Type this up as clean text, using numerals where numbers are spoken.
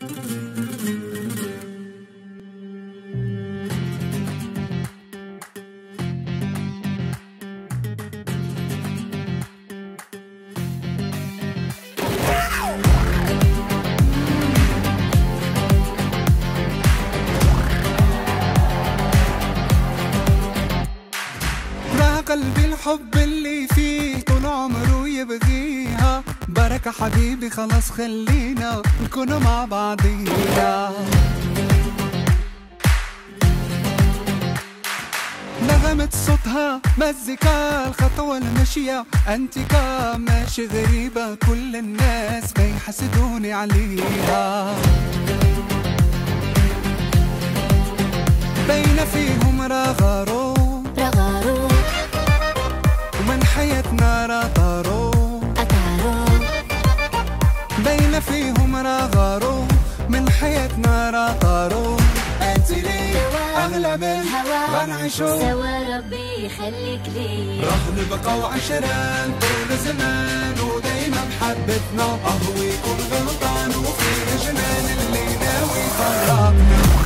قلبي الحب اللي فيه طول عمره يبغيها، بركة حبيبي خلاص خلينا نكون مع بعضينا. نغمة صوتها مزيكا، الخطوة المشية انتكا، ماشي غريبة كل الناس بيحسدوني عليها. بين فيهم رغرو ومن حياتنا رطرو، بين فيهم رغرو من حياتنا رطرو. انت لي اغلى من الهوى غنعيشو سوا، ربي يخليك لي، راح نبقى وعشران طول زمان ودايما بحبتنا. ويكون غلطان وفي جنان اللي ناوي يفرقنا.